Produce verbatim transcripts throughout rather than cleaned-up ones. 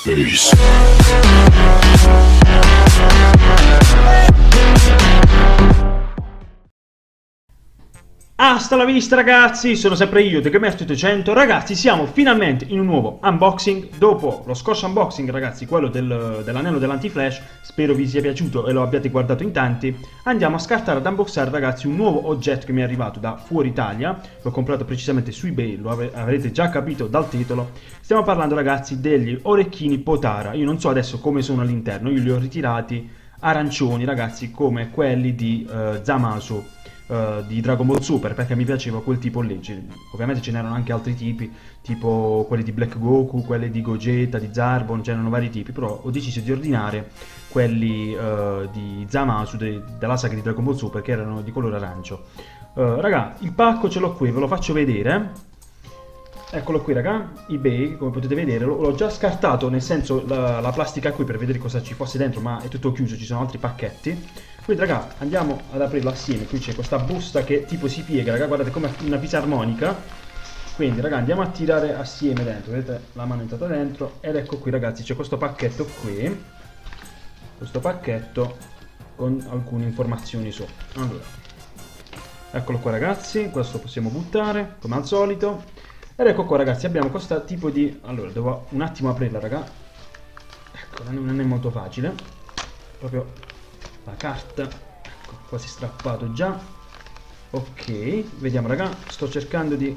Peace. Hasta la vista ragazzi, sono sempre io, TheGamer ottocento. Ragazzi, siamo finalmente in un nuovo unboxing. Dopo lo scorso unboxing ragazzi, quello del, dell'anello dell'anti-flash, spero vi sia piaciuto e lo abbiate guardato in tanti. Andiamo a scartare, ad unboxare ragazzi un nuovo oggetto che mi è arrivato da fuori Italia. L'ho comprato precisamente su eBay, lo ave avrete già capito dal titolo. Stiamo parlando ragazzi degli orecchini Potara. Io non so adesso come sono all'interno, io li ho ritirati arancioni ragazzi, come quelli di uh, Zamasu. Uh, di Dragon Ball Super, perché mi piaceva quel tipo lì. Ovviamente ce n'erano anche altri tipi, tipo quelli di Black Goku, quelli di Gogeta, di Zarbon, c'erano vari tipi, però ho deciso di ordinare quelli uh, di Zamasu, de della saga di Dragon Ball Super, che erano di colore arancio. Uh, raga, il pacco ce l'ho qui, ve lo faccio vedere. Eccolo qui raga, eBay, come potete vedere, l'ho già scartato, nel senso la, la plastica qui per vedere cosa ci fosse dentro, ma è tutto chiuso, ci sono altri pacchetti. Quindi raga, andiamo ad aprirlo assieme. Qui c'è questa busta che tipo si piega, raga, guardate come una fisarmonica. Quindi raga, andiamo a tirare assieme dentro, vedete la mano è entrata dentro. Ed ecco qui ragazzi, c'è questo pacchetto qui, questo pacchetto con alcune informazioni su. Allora, eccolo qua ragazzi, questo possiamo buttare come al solito. Ed ecco qua ragazzi, abbiamo questo tipo di... Allora, devo un attimo aprirla raga. Ecco, non è molto facile. Proprio la carta, ecco, quasi strappato già. Ok, vediamo raga, sto cercando di...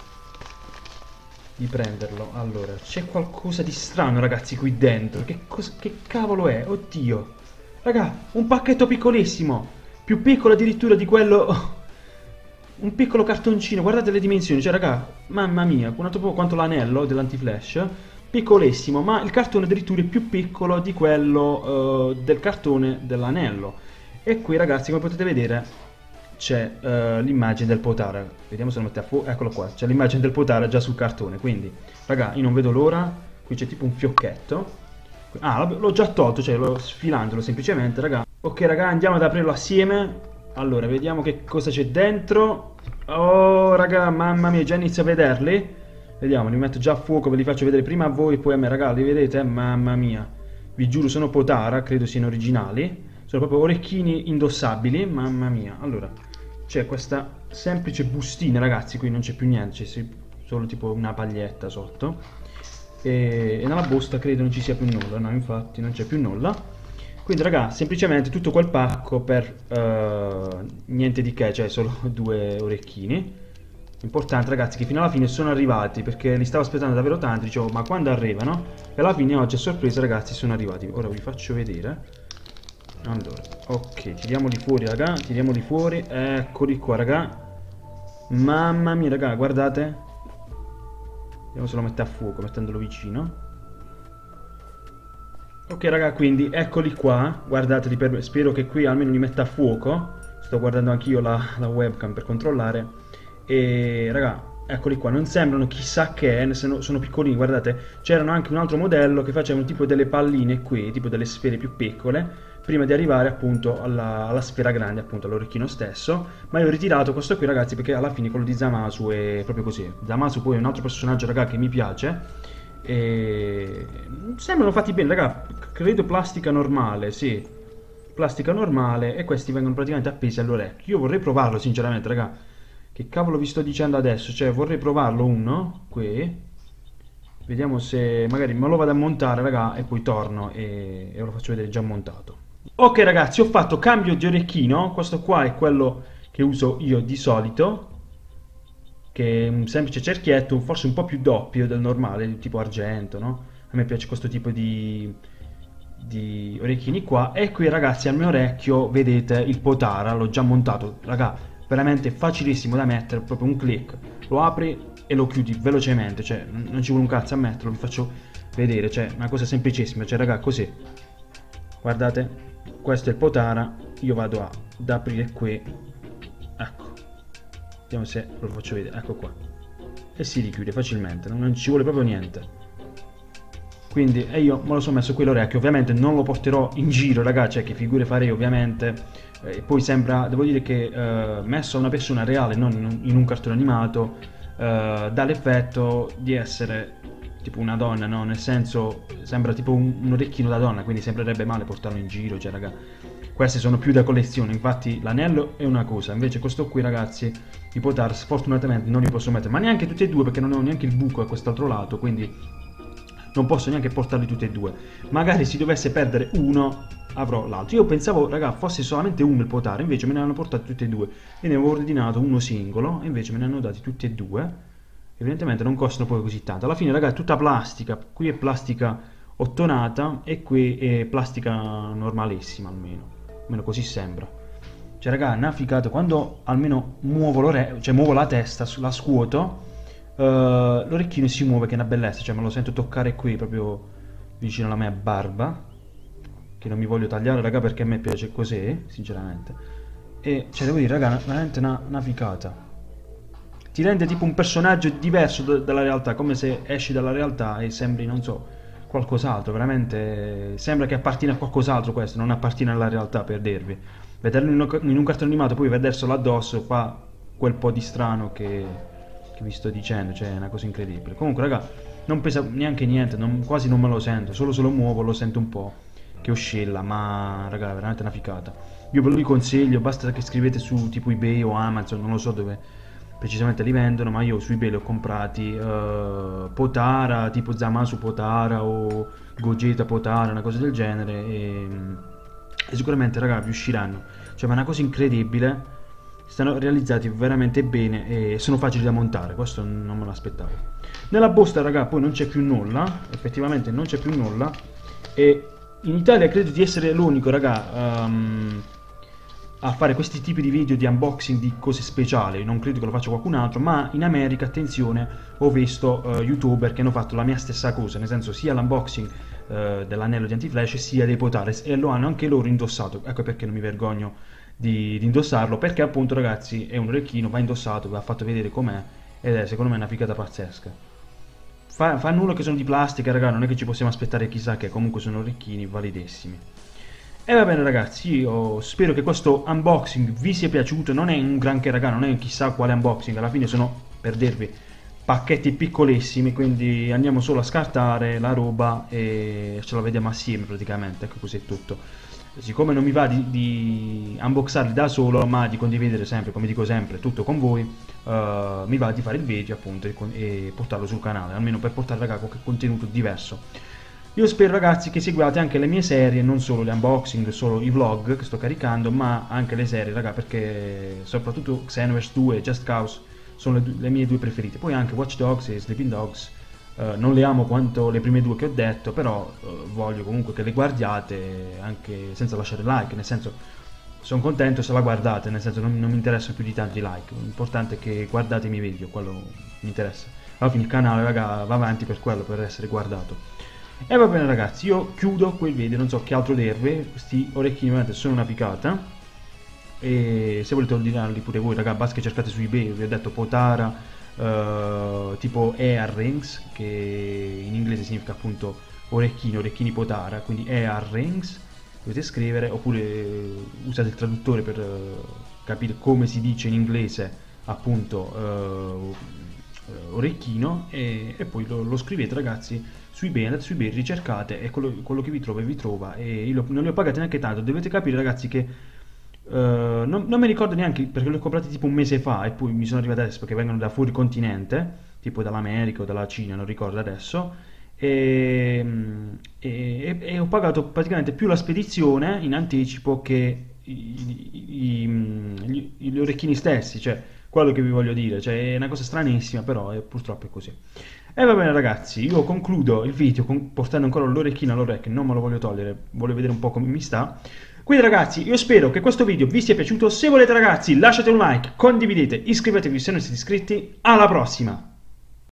di prenderlo. Allora, c'è qualcosa di strano ragazzi qui dentro. Che, cosa... che cavolo è? Oddio. Raga, un pacchetto piccolissimo. Più piccolo addirittura di quello... Un piccolo cartoncino, guardate le dimensioni, cioè raga, mamma mia, guardate un po' quanto l'anello dell'anti-flash, piccolissimo, ma il cartone addirittura è più piccolo di quello uh, del cartone dell'anello. E qui ragazzi, come potete vedere, c'è uh, l'immagine del Potara, vediamo se lo mette a fuoco, eccolo qua, c'è l'immagine del Potara già sul cartone, quindi, raga, io non vedo l'ora, qui c'è tipo un fiocchetto, ah, l'ho già tolto, cioè l'ho sfilandolo semplicemente, raga. Ok raga, andiamo ad aprirlo assieme. Allora, vediamo che cosa c'è dentro. Oh, raga, mamma mia, già inizio a vederli. Vediamo, li metto già a fuoco, ve li faccio vedere prima a voi e poi a me, raga, li vedete? Mamma mia. Vi giuro, sono Potara, credo siano originali. Sono proprio orecchini indossabili, mamma mia. Allora, c'è questa semplice bustina, ragazzi, qui non c'è più niente, c'è solo tipo una paglietta sotto. E, e nella busta credo non ci sia più nulla, no, infatti non c'è più nulla. Quindi raga, semplicemente tutto quel pacco per uh, niente di che, cioè solo due orecchini. Importante ragazzi che fino alla fine sono arrivati, perché li stavo aspettando davvero tanti, dicevo ma quando arrivano? E alla fine oggi a sorpresa ragazzi sono arrivati. Ora vi faccio vedere. Allora, ok, tiriamoli fuori raga, tiriamoli fuori, eccoli qua raga. Mamma mia raga, guardate. Vediamo se lo mette a fuoco mettendolo vicino. Ok raga, quindi eccoli qua, guardateli per... spero che qui almeno li metta a fuoco. Sto guardando anch'io la, la webcam per controllare. E raga, eccoli qua, non sembrano chissà che, sono, sono piccolini, guardate. C'erano anche un altro modello che facevano tipo delle palline qui, tipo delle sfere più piccole, prima di arrivare appunto alla, alla sfera grande, appunto all'orecchino stesso. Ma io ho ritirato questo qui ragazzi perché alla fine quello di Zamasu è proprio così. Zamasu poi è un altro personaggio raga che mi piace. E... sembrano fatti bene raga, credo plastica normale, sì, plastica normale, e questi vengono praticamente appesi all'orecchio. Io vorrei provarlo sinceramente raga, che cavolo vi sto dicendo adesso, cioè vorrei provarlo uno qui, vediamo se magari me lo vado a montare raga e poi torno e, e ve lo faccio vedere già montato. Ok ragazzi, ho fatto cambio di orecchino, questo qua è quello che uso io di solito, che è un semplice cerchietto, forse un po' più doppio del normale, tipo argento, no? A me piace questo tipo di, di orecchini qua. E qui ragazzi al mio orecchio vedete il Potara, l'ho già montato, raga, veramente facilissimo da mettere, proprio un click, lo apri e lo chiudi velocemente, cioè non ci vuole un cazzo a metterlo, vi faccio vedere, cioè una cosa semplicissima, cioè raga, così, guardate, questo è il Potara, io vado a, ad aprire qui, ecco. Vediamo se lo faccio vedere, ecco qua. E si richiude facilmente, non ci vuole proprio niente. Quindi, e io me lo sono messo qui l'orecchio, ovviamente non lo porterò in giro, ragazzi, cioè che figure farei ovviamente. E poi sembra, devo dire che eh, messo a una persona reale, non in un, in un cartone animato, eh, dà l'effetto di essere tipo una donna, no? Nel senso, sembra tipo un, un orecchino da donna, quindi sembrerebbe male portarlo in giro, cioè raga, queste sono più da collezione, infatti l'anello è una cosa, invece questo qui ragazzi, i potar sfortunatamente non li posso mettere, ma neanche tutti e due perché non ho neanche il buco a quest'altro lato, quindi non posso neanche portarli tutti e due. Magari se dovesse perdere uno avrò l'altro. Io pensavo raga fosse solamente uno il potare, invece me ne hanno portati tutti e due, e ne avevo ordinato uno singolo e invece me ne hanno dati tutti e due. Evidentemente non costano poi così tanto. Alla fine raga è tutta plastica, qui è plastica ottonata e qui è plastica normalissima, almeno almeno così sembra. Cioè raga, una figata, quando almeno muovo l'ore cioè muovo la testa, la scuoto, uh, l'orecchino si muove, che è una bellezza, cioè me lo sento toccare qui proprio vicino alla mia barba, che non mi voglio tagliare raga perché a me piace così, sinceramente. E cioè devo dire raga, veramente una, una figata. Ti rende tipo un personaggio diverso da, dalla realtà, come se esci dalla realtà e sembri, non so, qualcos'altro, veramente sembra che appartiene a qualcos'altro questo, non appartiene alla realtà, per dirvi. Vederlo in un, in un cartone animato, poi vederselo addosso fa quel po' di strano che, che vi sto dicendo, cioè è una cosa incredibile. Comunque raga, non pesa neanche niente, non, quasi non me lo sento, solo se lo muovo lo sento un po' che oscilla, ma raga è veramente una ficata. Io ve lo riconsiglio, basta che scrivete su tipo eBay o Amazon, non lo so dove precisamente li vendono, ma io su eBay li ho comprati, uh, Potara, tipo Zamasu Potara o Gogeta Potara, una cosa del genere, e, e sicuramente raga vi usciranno, cioè ma è una cosa incredibile, stanno realizzati veramente bene e sono facili da montare, questo non me lo aspettavo. Nella busta raga poi non c'è più nulla, effettivamente non c'è più nulla, e in Italia credo di essere l'unico raga um, a fare questi tipi di video di unboxing di cose speciali, non credo che lo faccia qualcun altro, ma in America, attenzione, ho visto uh, youtuber che hanno fatto la mia stessa cosa, nel senso sia l'unboxing uh, dell'anello di antiflash sia dei potares, e lo hanno anche loro indossato. Ecco perché non mi vergogno di, di indossarlo, perché appunto ragazzi è un orecchino, va indossato, va fatto vedere com'è, ed è secondo me una figata pazzesca. Fa, fa nulla che sono di plastica raga, non è che ci possiamo aspettare chissà che, comunque sono orecchini validissimi. E va bene ragazzi, io spero che questo unboxing vi sia piaciuto, non è un granché raga, non è chissà quale unboxing, alla fine sono, per dirvi, pacchetti piccolissimi, quindi andiamo solo a scartare la roba e ce la vediamo assieme praticamente, ecco così è tutto. Siccome non mi va di, di unboxarli da solo, ma di condividere sempre, come dico sempre, tutto con voi, uh, mi va di fare il video appunto e, e portarlo sul canale, almeno per portare raga qualche contenuto diverso. Io spero ragazzi che seguiate anche le mie serie, non solo le unboxing, solo i vlog che sto caricando, ma anche le serie raga, perché soprattutto Xenoverse due e Just Cause sono le, le mie due preferite. Poi anche Watch Dogs e Sleeping Dogs, uh, non le amo quanto le prime due che ho detto, però uh, voglio comunque che le guardiate anche senza lasciare like, nel senso sono contento se la guardate, nel senso non, non mi interessano più di tanto i like, l'importante è che guardate i miei video, quello mi interessa. Alla fine il canale raga va avanti per quello, per essere guardato. E va bene ragazzi, io chiudo quel video, non so che altro dirvi, questi orecchini veramente sono una picata. E se volete ordinarli pure voi raga, basta che cercate su eBay, vi ho detto Potara, uh, tipo earrings, che in inglese significa appunto orecchini, orecchini Potara, quindi earrings, dovete scrivere, oppure usate il traduttore per uh, capire come si dice in inglese appunto uh, orecchino, e, e poi lo, lo scrivete ragazzi su eBay, andate su eBay, ricercate e quello, quello che vi trova vi trova, e io lo, non li ho pagati neanche tanto, dovete capire ragazzi che uh, non, non mi ricordo neanche perché li ho comprati tipo un mese fa e poi mi sono arrivati adesso perché vengono da fuori continente, tipo dall'America o dalla Cina, non ricordo adesso, e, e, e ho pagato praticamente più la spedizione in anticipo che i, i, i, gli, gli orecchini stessi, cioè quello che vi voglio dire, cioè è una cosa stranissima, però è, purtroppo è così. E va bene ragazzi, io concludo il video con, portando ancora l'orecchino all'orecchio, non me lo voglio togliere, voglio vedere un po' come mi sta. Quindi ragazzi, io spero che questo video vi sia piaciuto, se volete ragazzi lasciate un like, condividete, iscrivetevi se non siete iscritti, alla prossima!